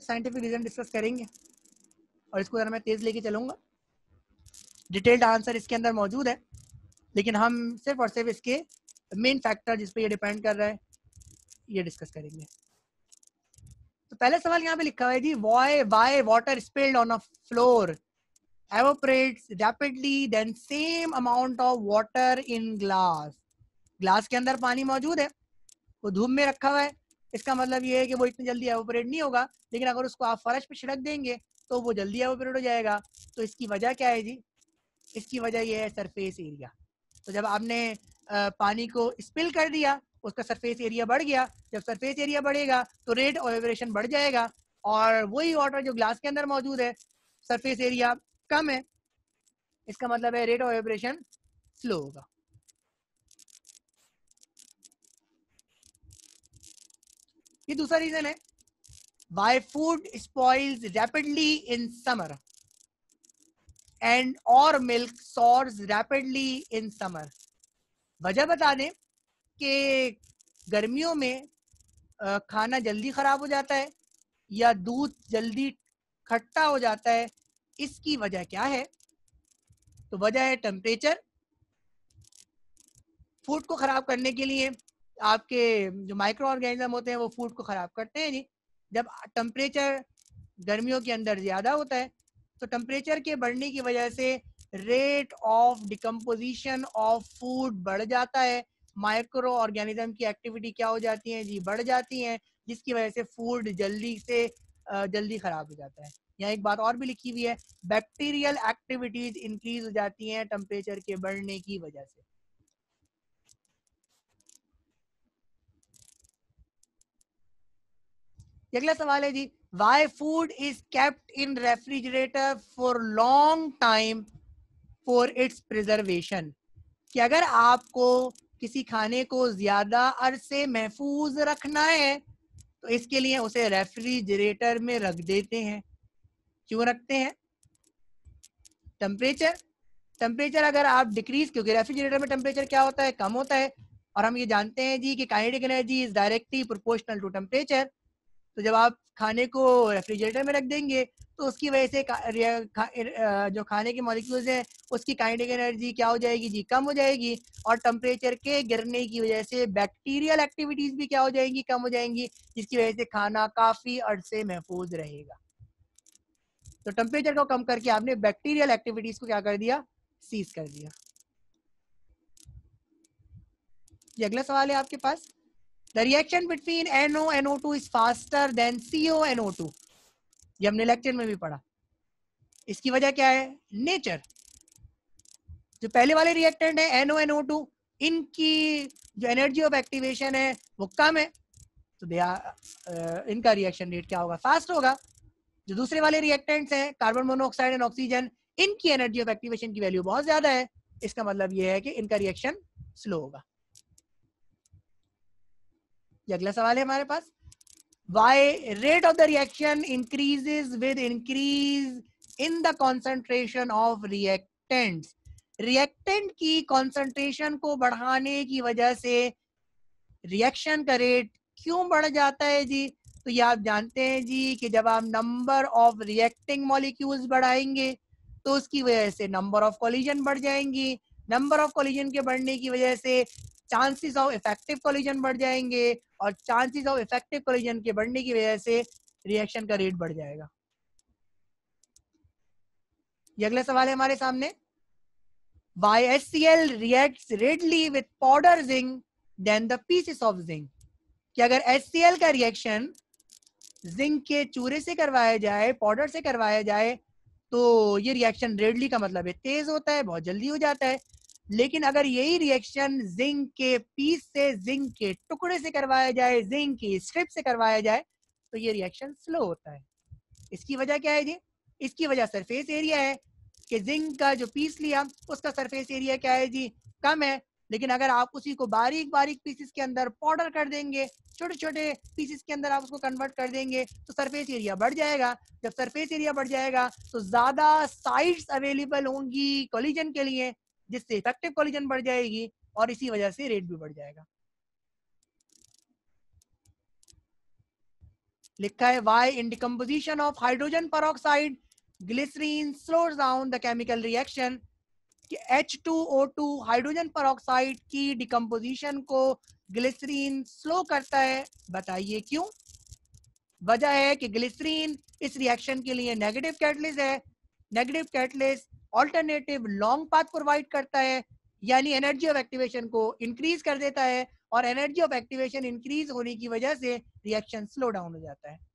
Scientific reason discuss करेंगे और इसको जरा मैं तेज लेके चलूंगा। डिटेल्ड आंसर इसके अंदर मौजूद है, लेकिन हम सिर्फ और सिर्फ इसके मेन फैक्टर जिस पे ये डिपेंड कर रहा है ये डिस्कस करेंगे। तो पहला सवाल यहाँ पे लिखा हुआ है जी, why water spilled on a floor evaporates rapidly than same amount of water in glass। Glass के अंदर पानी मौजूद है, वो धूप में रखा हुआ है, इसका मतलब ये है कि वो इतनी जल्दी एवोपरेट नहीं होगा, लेकिन अगर उसको आप फर्श पे छिड़क देंगे तो वो जल्दी एवोपरेट हो जाएगा। तो इसकी वजह क्या है जी? इसकी वजह ये है सरफेस एरिया। तो जब आपने पानी को स्पिल कर दिया, उसका सरफेस एरिया बढ़ गया। जब सरफेस एरिया बढ़ेगा तो रेट ऑफ एवोपरेशन बढ़ जाएगा, और वही वाटर जो ग्लास के अंदर मौजूद है, सरफेस एरिया कम है, इसका मतलब है रेट ऑफ एवोपरेशन स्लो होगा। ये दूसरा रीजन है, why food spoils rapidly in summer and और milk sours rapidly in summer. वजह बता दें कि गर्मियों में खाना जल्दी खराब हो जाता है या दूध जल्दी खट्टा हो जाता है, इसकी वजह क्या है? तो वजह है टेम्परेचर। फूड को खराब करने के लिए आपके जो माइक्रो ऑर्गेनिज्म होते हैं वो फूड को खराब करते हैं जी। जब टेम्परेचर गर्मियों के अंदर ज़्यादा होता है तो टेम्परेचर के बढ़ने की वजह से rate of decomposition of food बढ़ जाता है, माइक्रो ऑर्गेनिज्म की एक्टिविटी क्या हो जाती है जी? बढ़ जाती हैं, जिसकी वजह से फूड जल्दी खराब हो जाता है। यहाँ एक बात और भी लिखी हुई है, बैक्टीरियल एक्टिविटीज इंक्रीज हो जाती हैं टेम्परेचर के बढ़ने की वजह से। अगला सवाल है जी, why food is kept in refrigerator for long time for its preservation. कि अगर आपको किसी खाने को ज्यादा अरसे महफूज रखना है तो इसके लिए उसे रेफ्रिजरेटर में रख देते हैं। क्यों रखते हैं? टेम्परेचर अगर आप डिक्रीज, क्योंकि रेफ्रिजरेटर में टेम्परेचर क्या होता है? कम होता है, और हम ये जानते हैं जी कि kinetic energy is directly proportional to temperature. तो जब आप खाने को रेफ्रिजरेटर में रख देंगे तो उसकी वजह से जो खाने के मॉलिक्यूल्स हैं उसकी काइनेटिक एनर्जी क्या हो जाएगी जी? कम हो जाएगी, और टेम्परेचर के गिरने की वजह से बैक्टीरियल एक्टिविटीज भी क्या हो जाएंगी? कम हो जाएंगी, जिसकी वजह से खाना काफी अरसे महफूज रहेगा। तो टेम्परेचर को कम करके आपने बैक्टीरियल एक्टिविटीज को क्या कर दिया? सीज कर दिया। ये अगला सवाल है आपके पास, the reaction between NO&NO2 is faster than CONO2। ये हमने लेक्चर में भी पढ़ा। इसकी वजह क्या है? नेचर। जो पहले वाले रिएक्टेंट है NO&NO2, इनकी जो एनर्जी ऑफ एक्टिवेशन है वो कम है, तो इनका रिएक्शन रेट क्या होगा? फास्ट होगा। जो दूसरे वाले रिएक्टेंट्स हैं कार्बन मोनोऑक्साइड एंड ऑक्सीजन, इनकी एनर्जी ऑफ एक्टिवेशन की वैल्यू बहुत ज्यादा है, इसका मतलब ये है कि इनका रिएक्शन स्लो होगा। ये अगला सवाल है हमारे पास, why rate of the reaction increases with increase in the concentration of reactants. Reactant की कॉन्सेंट्रेशन को बढ़ाने की वजह से रिएक्शन का रेट क्यों बढ़ जाता है जी? तो ये आप जानते हैं जी कि जब आप नंबर ऑफ रिएक्टिंग मॉलिक्यूल्स बढ़ाएंगे तो उसकी वजह से नंबर ऑफ कोलिजन बढ़ जाएंगी, नंबर ऑफ कोलिजन के बढ़ने की वजह से चांसेस ऑफ इफेक्टिव कोलिजन बढ़ जाएंगे, और चांसेस ऑफ इफेक्टिव कोलिजन के बढ़ने की वजह से रिएक्शन का रेट बढ़ जाएगा। ये अगला सवाल है हमारे सामने, why HCl reacts readily with powder zinc than the pieces of zinc। कि अगर HCl का रिएक्शन जिंक के चूरे से करवाया जाए, पाउडर से करवाया जाए, तो ये रिएक्शन रेडली का मतलब है तेज होता है, बहुत जल्दी हो जाता है। लेकिन अगर यही रिएक्शन जिंक के पीस से, जिंक के टुकड़े से करवाया जाए, जिंक की स्ट्रिप से करवाया जाए, तो ये रिएक्शन स्लो होता है। इसकी वजह क्या है जी? इसकी वजह सरफेस एरिया है, कि जिंक का जो पीस लिया उसका सरफेस एरिया क्या है जी? कम है। लेकिन अगर आप उसी को बारीक बारीक पीसेस के अंदर पाउडर कर देंगे, छोटे छोटे पीसेस के अंदर आप उसको कन्वर्ट कर देंगे, तो सरफेस एरिया बढ़ जाएगा। जब सरफेस एरिया बढ़ जाएगा तो ज्यादा साइट्स अवेलेबल होंगी कोलिजन के लिए, जिससे इफेक्टिव कोलिजन बढ़ जाएगी, और इसी वजह से रेट भी बढ़ जाएगा। लिखा है why in decomposition of hydrogen peroxide glycerine slows down the chemical reaction, कि H2O2 हाइड्रोजन पेरोक्साइड की डिकम्पोजिशन को ग्लिसरीन स्लो करता है, बताइए क्यों। वजह है कि ग्लिसरीन इस रिएक्शन के लिए नेगेटिव कैटलिस्ट है, negative catalyst alternative long path provide करता है, यानी एनर्जी ऑफ एक्टिवेशन को इंक्रीज कर देता है, और एनर्जी ऑफ एक्टिवेशन इंक्रीज होने की वजह से रिएक्शन स्लो डाउन हो जाता है।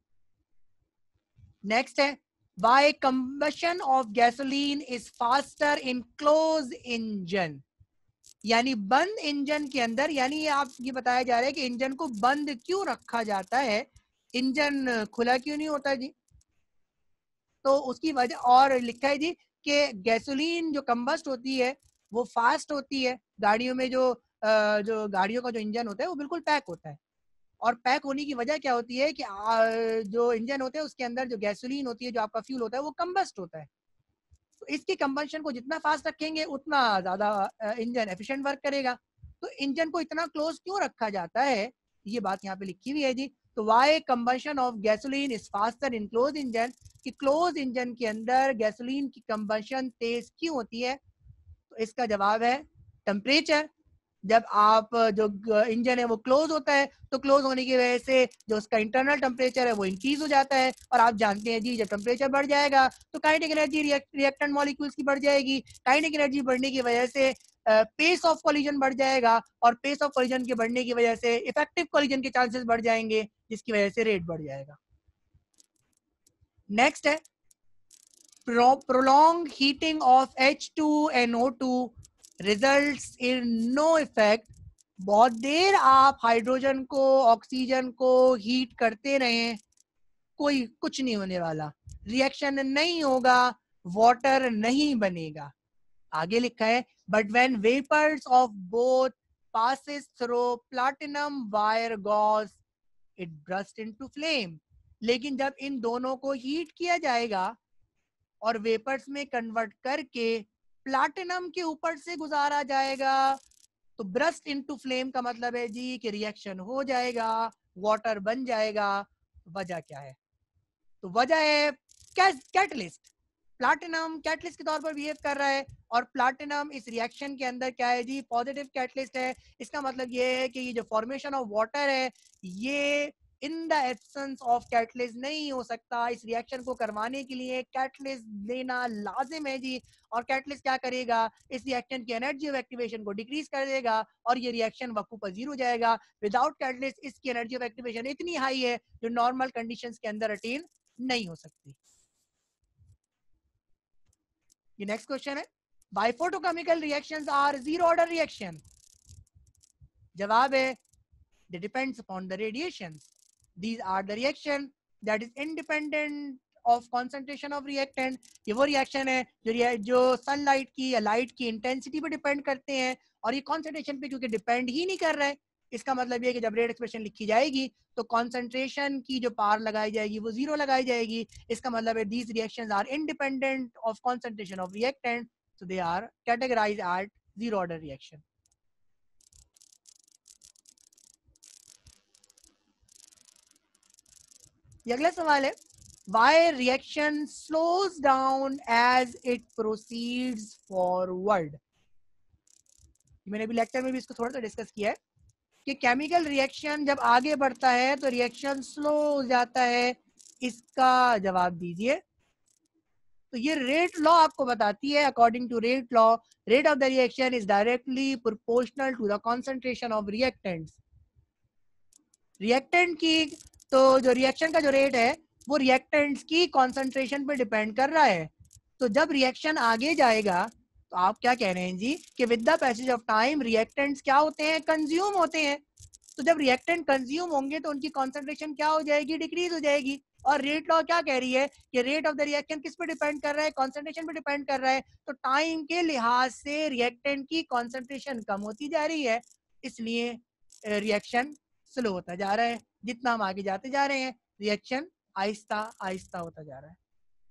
नेक्स्ट है why combustion of gasoline is faster in closed engine, यानी बंद इंजन के अंदर, यानी आप ये बताया जा रहा है कि इंजन को बंद क्यों रखा जाता है, इंजन खुला क्यों नहीं होता जी। तो उसकी वजह और लिखा है जी कि गैसोलीन जो कंबस्ट होती है वो फास्ट होती है, गाड़ियों में जो गाड़ियों का जो इंजन होता है वो बिल्कुल पैक होता है, और पैक होने की वजह क्या होती है कि जो इंजन होते हैं उसके अंदर जो गैसोलीन होती है, जो आपका फ्यूल होता है वो कंबस्ट होता है। तो इसकी कंबंशन को जितना फास्ट रखेंगे उतना ज्यादा इंजन एफिशिएंट वर्क करेगा। तो इंजन को इतना क्लोज क्यों रखा जाता है, ये बात यहाँ पे लिखी हुई है जी। तो why combustion of gasoline is faster in close engine, कि क्लोज इंजन के अंदर गैसोलीन की कंबंशन तेज क्यों होती है। तो इसका जवाब है टेम्परेचर। जब आप जो इंजन है वो क्लोज होता है तो क्लोज होने की वजह से जो उसका इंटरनल टेम्परेचर है वो इंक्रीज हो जाता है, और आप जानते हैं जी जब टेम्परेचर बढ़ जाएगा तो काइनेटिक एनर्जी रिएक्टेंट मॉलिक्यूल्स की बढ़ जाएगी, काइनेटिक एनर्जी बढ़ने की वजह से पेस ऑफ कोलिजन बढ़ जाएगा, और पेस ऑफ कोलिजन के बढ़ने की वजह से इफेक्टिव कोलिजन के चांसेस बढ़ जाएंगे, जिसकी वजह से रेट बढ़ जाएगा। नेक्स्ट है prolonged heating of H2NO2 results in no effect, बहुत देर आप हाइड्रोजन को ऑक्सीजन को हीट करते रहें कोई कुछ नहीं होने वाला, रिएक्शन नहीं होगा, वाटर नहीं बनेगा। आगे लिखा है but when vapours of both passes through platinum wire gauze it burst into flame, लेकिन जब इन दोनों को हीट किया जाएगा और वेपर्स में कन्वर्ट करके प्लैटिनम के ऊपर से गुजारा जाएगा तो ब्रस्ट इनटू फ्लेम का मतलब है जी कि रिएक्शन हो जाएगा, वाटर बन जाएगा। वजह क्या है, तो वजह है कैटलिस्ट, प्लैटिनम कैटलिस्ट के तौर पर बिहेव कर रहा है, और प्लैटिनम इस रिएक्शन के अंदर क्या है जी पॉजिटिव कैटलिस्ट है। इसका मतलब ये है कि ये जो फॉर्मेशन ऑफ वाटर है ये in the absence of catalyst नहीं हो सकता, इस रिएक्शन को करवाने के लिए कैटलिस्ट देना लाजिम है जी। और कैटलिस्ट क्या करेगा, इस रिएक्शन की एनर्जी ऑफ एक्टिवेशन को डिक्रीज कर देगा और ये रिएक्शन वक्फू पजीर हो जाएगा। विदाउट कैटलिस्ट इसकी एनर्जी ऑफ एक्टिवेशन इतनी हाई है जो नॉर्मल कंडीशंस के अंदर अटेन नहीं हो सकती। ये नेक्स्ट क्वेश्चन है by photochemical reactions are zero order reaction, जवाब है they depends upon the radiation, these are the reaction that is independent of concentration of reactant। ये वो रिएक्शन है जो सनलाइट की या लाइट की इंटेंसिटी पे डिपेंड करते हैं, और ये कॉन्सेंट्रेशन पे क्योंकि डिपेंड ही नहीं कर रहा है। इसका मतलब ये है कि जब रेट एक्सप्रेशन लिखी जाएगी तो कॉन्सेंट्रेशन की जो पार लगाई जाएगी वो जीरो लगाई जाएगी। इसका मतलब है these reactions are independent of concentration of reactant, so they are categorized as zero order reaction। ये अगला सवाल है why reaction slows down as it proceeds forward। मैंने भी लेक्चर में भी इसको थोड़ा सा डिस्कस किया है कि केमिकल रिएक्शन जब आगे बढ़ता है तो रिएक्शन स्लो हो जाता है, इसका जवाब दीजिए। तो ये रेट लॉ आपको बताती है, according to rate law rate of the reaction is directly proportional to the concentration of reactants. Reactant की तो जो रिएक्शन का जो रेट है वो रिएक्टेंट्स की कॉन्सेंट्रेशन पे डिपेंड कर रहा है। तो जब रिएक्शन आगे जाएगा तो आप क्या कह रहे हैं जी कि with the passage of time reactants क्या होते हैं, कंज्यूम होते हैं। तो जब रिएक्टेंट कंज्यूम होंगे तो उनकी कॉन्सेंट्रेशन क्या हो जाएगी, डिक्रीज हो जाएगी। और रेट लॉ क्या कह रही है कि रेट ऑफ द रिएक्शन किस पे डिपेंड कर रहा है, कॉन्सेंट्रेशन पे डिपेंड कर रहा है। तो टाइम के लिहाज से रिएक्टेंट की कॉन्सेंट्रेशन कम होती जा रही है, इसलिए रिएक्शन स्लो होता जा रहा है। जितना हम आगे जाते जा रहे हैं रिएक्शन आहिस्ता आहिस्ता होता जा रहा है।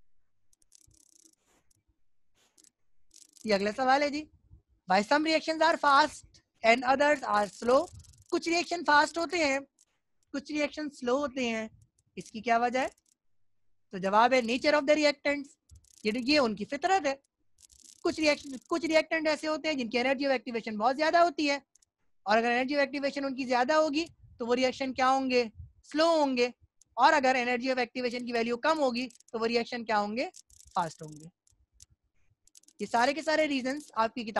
ये अगला सवाल है जी why some reactions are fast and others are slow. कुछ रिएक्शन फास्ट होते हैं, कुछ रिएक्शन स्लो होते हैं। इसकी क्या वजह है? तो जवाब है नेचर ऑफ द रिएक्टेंट्स, ये उनकी फितरत है। कुछ रिएक्टेंट ऐसे होते हैं जिनकी एनर्जी ऑफ एक्टिवेशन बहुत ज्यादा होती है, और अगर एनर्जी ऑफ एक्टिवेशन उनकी ज्यादा होगी तो वो रिएक्शन क्या होंगे? स्लो होंगे। और अगर एनर्जी ऑफ एक्टिवेशन की वैल्यू कम होगी तो वो रिएक्शन क्या होंगे? फास्ट होंगे। ये सारे के सारे रीजंस आपकी किताब